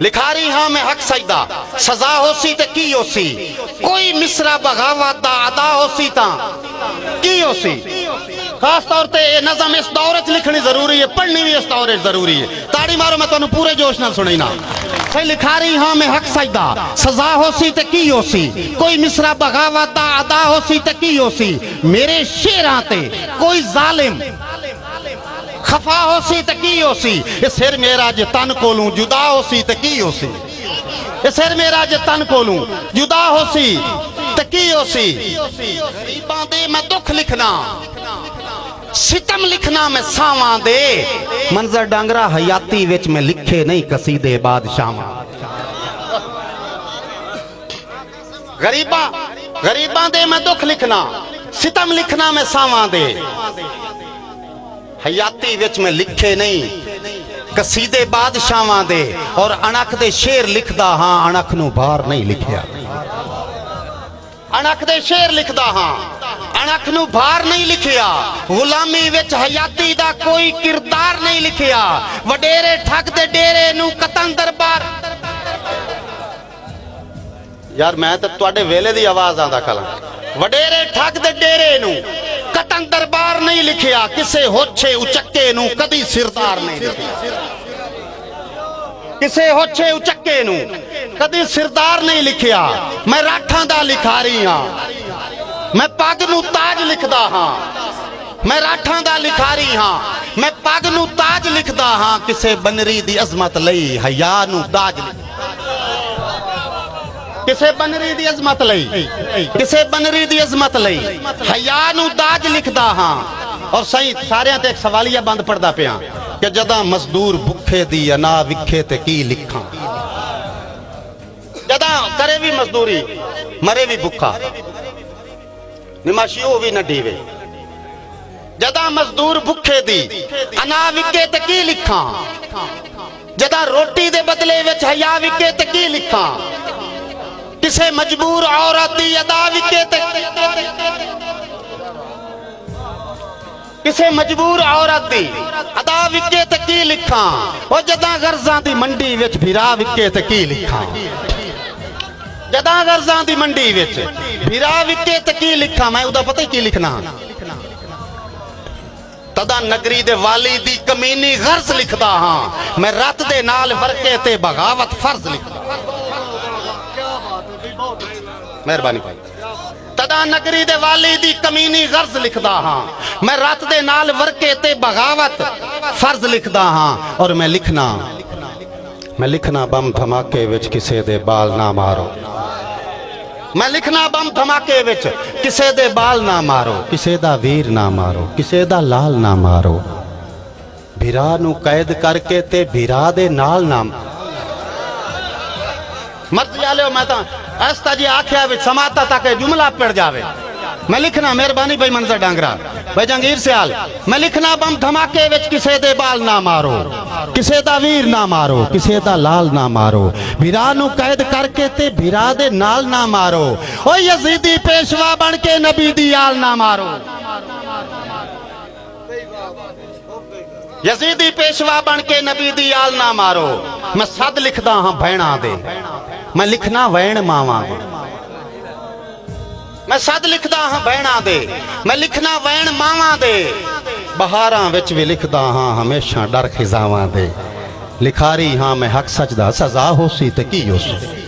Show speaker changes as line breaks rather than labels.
लिखारी हाँ मैं हक सजदा सजा होसी ते की होसी कोई मिसरा बगावत दा अदा होसी ता की होसी। खास तौर पे ये नज़म इस दौर च लिखनी जरूरी है, पढ़नी भी इस दौर च जरूरी है। ताड़ी मारो मैं तुहानू पूरे जोश नाल सुनाई ना। लिखारी हाँ मैं हक सजदा सजा होसी ते की होसी कोई मिसरा बगावत दा अदा होसी ते की होसी मेरे शेरां ते कोई जालिम खफा होसी ते की होसी ये सिर मेरा जे तन कोलू जुदा होसी ते की होसी ये सिर मेरा जे तन कोलू जुदा होसी ते की होसी। गरीबां दे मैं दुख लिखना सितम लिखना मैं सावां दे मंजर डांगरा हयाती विच मैं लिखे नहीं कसीदे बादशाहां। गरीबां दे मैं दुख लिखना सितम लिखना मैं सावां दे हयाती विच मैं लिखे नहीं कसीदे बादशाहां दे और अणख दे शेर लिखदा हाँ अणख नू बाहर नहीं लिखिया। अणख दे शेर लिखदा हाँ अणख नू बाहर नहीं लिखिया। गुलामी विच हयाती दा कोई किरदार नहीं लिखिया। वडेरे ठग दे डेरे नू कतन दरबार यार मैं तो तुहाडे वेले दी आवाज आंदा कला। वडेरे ठग दे डेरे नू कतन दरबार नहीं लिखिया। किसे होछे उचक्के नू कदी सिरदार नहीं लिखिया। किसे होछे उचक्के नू कदी सिरदार नहीं लिखिया। मैं राठां दा लिखारी हाँ मैं पग नू ताज लिखदा हाँ। मैं राठां दा लिखारी हाँ मैं पग नू ताज लिखदा हाँ। किसे बनरी दी अजमत लई हया नू दाज किसे बनरी दी अजमत लई किसे बनरी दी अजमत लई हया नू दाज लिखदा हाँ। और सही सारियां ते एक सवालिया बंद पढ़दा पिया कि जदा मजदूर भुखे दी अना विखे ते की लिखां। जदा करे भी मजदूरी मरे भी भुखा निमाशी हो भी न डीवे। जदा मजदूर भुखे दी अना विके ते की लिखां। जदा रोटी दे बदले विच हया विके ते की लिखां। किसे मजबूर औरत दी अदा विके ते किसे मजबूर औरत दी अदा विके ते की लिखां। ओ जदा गर्जां दी मंडी विच भिरा विके ते की लिखां। जदा गर्जां दी मंडी विच भिरा विके ते की लिखां। मैं उदा पता की लिखना तदा नगरी दे वाली दी कमीनी गर्ज लिखदा हाँ। मैं रत दे नाल वरके ते बगावत फर्ज लिखदा। मेहरबानी भाई। तदा नगरी दे वाली दी कमीनी गर्ज लिखदा हाँ। मैं रत दे नाल वरके ते बगावत फर्ज लिखदा हाँ। और मैं लिखना बम धमाके विच किसे दे बाल ना मारो। मैं लिखना बम धमाके विच किसे दे बाल ना मारो। किसे दा वीर ना मारो किसे दा लाल ना मारो। भिरा नू कैद करके ते भिरा दे नाल ना मत जालियो। मैं तो ऐसा जी आख्या विच समाता तक जुमला पड़ जावे। मैं लिखना मेहरबानी भाई मंजर डांगरा भाई जंगीर सियाल। मैं लिखना बम धमाके विच किसे दे बाल ना मारो किसे दा वीर ना मारो किसे दा लाल ना मारो। भिरा नू कैद करके ते भिरा दे नाल ना मारो। ओ यजीदी पेशवा बन के नबी दी आल ना मारो। यजीदी पेशवा बन के नबी दी आल ना मारो। मैं सद लिखदा हाँ भैणा दे मैं लिखना वैण मावां दे। मैं सद लिखदा हाँ भैणा दे मैं लिखना वैण मावां दे। बहारां विच भी लिखदा हाँ हमेशा डर खिजावां दे। लिखारी हाँ मैं हक सजदा सजा होसी ते की होसी।